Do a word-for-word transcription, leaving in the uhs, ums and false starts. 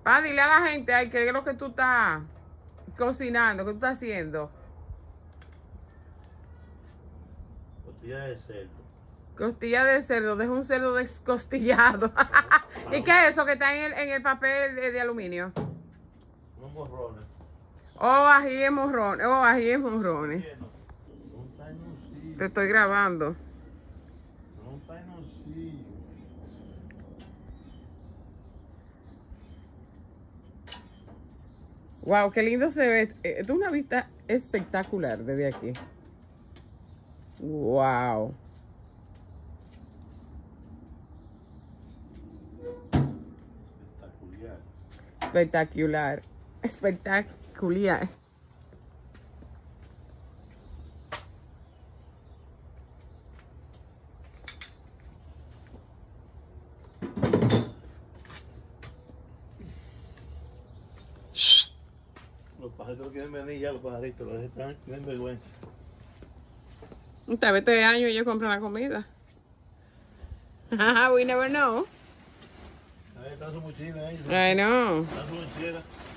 Pa, dile a la gente, ay, ¿qué es lo que tú estás cocinando? ¿Qué tú estás haciendo? Costilla de cerdo. Costilla de cerdo, deja un cerdo descostillado. ¿Y qué es eso que está en el, en el papel de, de aluminio? Unos morrones. Oh, ají en morrones. Oh, ají en morrones. Un tainoncillo. Te estoy grabando. Un tainoncillo. Wow, qué lindo se ve. Esto es una vista espectacular desde aquí. Wow. Espectacular. Espectacular. Espectacular. Los pajaritos no quieren venir ya, los pajaritos, los están, tienen vergüenza. Tal vez este año ellos compran la comida. We never know. Ahí están su mochila, ellos. I know. Están su mochila.